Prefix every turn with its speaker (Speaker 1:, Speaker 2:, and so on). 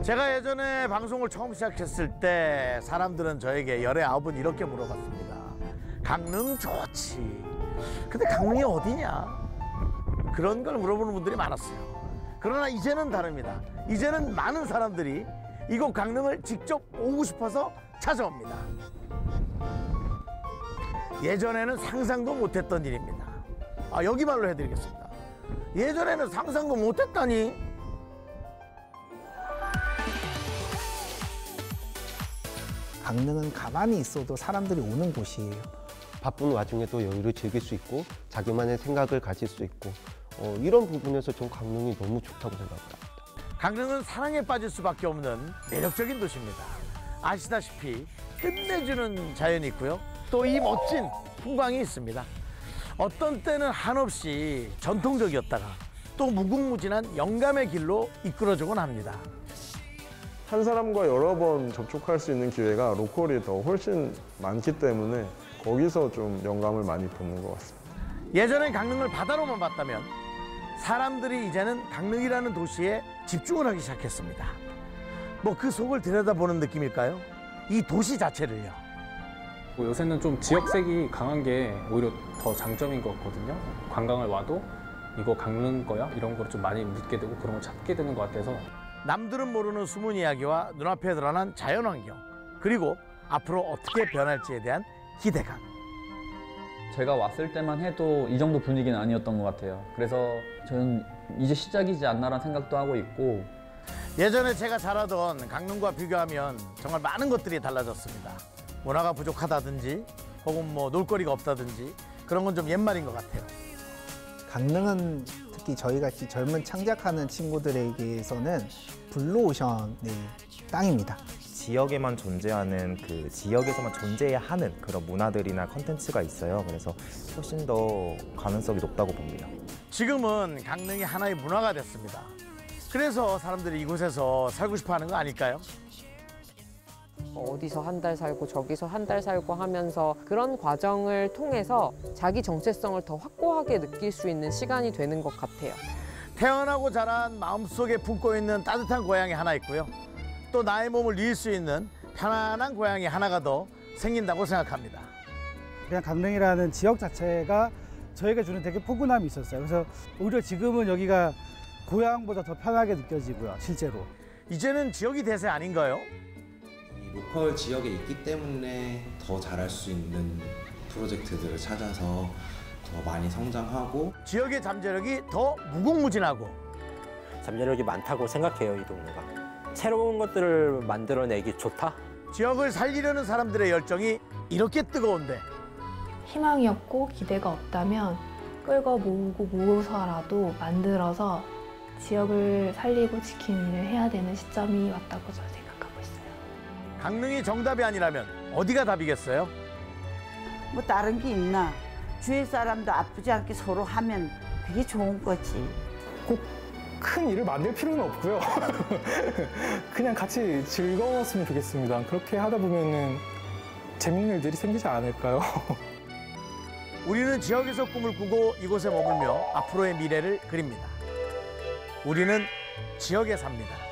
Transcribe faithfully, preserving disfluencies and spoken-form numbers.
Speaker 1: 제가 예전에 방송을 처음 시작했을 때 사람들은 저에게 열의 아홉은 이렇게 물어봤습니다. 강릉 좋지. 근데 강릉이 어디냐? 그런 걸 물어보는 분들이 많았어요. 그러나 이제는 다릅니다. 이제는 많은 사람들이 이곳 강릉을 직접 오고 싶어서 찾아옵니다. 예전에는 상상도 못했던 일입니다. 아, 여기 말로 해드리겠습니다. 예전에는 상상도 못했다니.
Speaker 2: 강릉은 가만히 있어도 사람들이 오는 곳이에요.
Speaker 3: 바쁜 와중에도 여유를 즐길 수 있고 자기만의 생각을 가질 수 있고 어, 이런 부분에서 전 강릉이 너무 좋다고 생각합니다.
Speaker 1: 강릉은 사랑에 빠질 수밖에 없는 매력적인 도시입니다. 아시다시피 끝내주는 자연이 있고요. 또 이 멋진 풍광이 있습니다. 어떤 때는 한없이 전통적이었다가 또 무궁무진한 영감의 길로 이끌어주곤 합니다.
Speaker 4: 한 사람과 여러 번 접촉할 수 있는 기회가 로컬이 더 훨씬 많기 때문에 거기서 좀 영감을 많이 받는 것 같습니다.
Speaker 1: 예전엔 강릉을 바다로만 봤다면 사람들이 이제는 강릉이라는 도시에 집중을 하기 시작했습니다. 뭐 그 속을 들여다보는 느낌일까요? 이 도시 자체를요.
Speaker 5: 뭐 요새는 좀 지역색이 강한 게 오히려 더 장점인 것 같거든요. 관광을 와도 이거 강릉 거야? 이런 걸 좀 많이 묻게 되고 그런 걸 찾게 되는 것 같아서
Speaker 1: 남들은 모르는 숨은 이야기와 눈앞에 드러난 자연환경, 그리고 앞으로 어떻게 변할지에 대한 기대감.
Speaker 6: 제가 왔을 때만 해도 이 정도 분위기는 아니었던 것 같아요. 그래서 저는 이제 시작이지 않나라는 생각도 하고 있고,
Speaker 1: 예전에 제가 자라던 강릉과 비교하면 정말 많은 것들이 달라졌습니다. 문화가 부족하다든지 혹은 뭐 놀거리가 없다든지 그런 건 좀 옛말인 것 같아요.
Speaker 2: 강릉은 특히 저희같이 젊은 창작하는 친구들에게서는 블루오션의 땅입니다.
Speaker 7: 지역에만 존재하는 그 지역에서만 존재해야 하는 그런 문화들이나 컨텐츠가 있어요. 그래서 훨씬 더 가능성이 높다고 봅니다.
Speaker 1: 지금은 강릉이 하나의 문화가 됐습니다. 그래서 사람들이 이곳에서 살고 싶어 하는 거 아닐까요?
Speaker 8: 어디서 한 달 살고 저기서 한 달 살고 하면서 그런 과정을 통해서 자기 정체성을 더 확고하게 느낄 수 있는 시간이 되는 것 같아요.
Speaker 1: 태어나고 자란 마음속에 품고 있는 따뜻한 고향이 하나 있고요. 또 나의 몸을 누일 수 있는 편안한 고향이 하나가 더 생긴다고 생각합니다.
Speaker 9: 그냥 강릉이라는 지역 자체가 저에게 주는 되게 포근함이 있었어요. 그래서 오히려 지금은 여기가 고향보다 더 편하게 느껴지고요, 실제로.
Speaker 1: 이제는 지역이 대세 아닌가요?
Speaker 10: 이 로컬 지역에 있기 때문에 더 잘할 수 있는 프로젝트들을 찾아서 더 많이 성장하고
Speaker 1: 지역의 잠재력이 더 무궁무진하고
Speaker 11: 잠재력이 많다고 생각해요, 이 동네가. 새로운 것들을 만들어내기 좋다?
Speaker 1: 지역을 살리려는 사람들의 열정이 이렇게 뜨거운데
Speaker 12: 희망이 없고 기대가 없다면 끌고 모으고 모으서라도 만들어서 지역을 살리고 지키는 일을 해야 되는 시점이 왔다고 저는 생각하고 있어요.
Speaker 1: 강릉이 정답이 아니라면 어디가 답이겠어요?
Speaker 13: 뭐 다른 게 있나? 주위 사람도 아프지 않게 서로 하면 그게 좋은 거지.
Speaker 14: 꼭 큰 일을 만들 필요는 없고요. 그냥 같이 즐거웠으면 좋겠습니다. 그렇게 하다 보면은 재밌는 일들이 생기지 않을까요?
Speaker 1: 우리는 지역에서 꿈을 꾸고 이곳에 머물며 앞으로의 미래를 그립니다. 우리는 지역에 삽니다.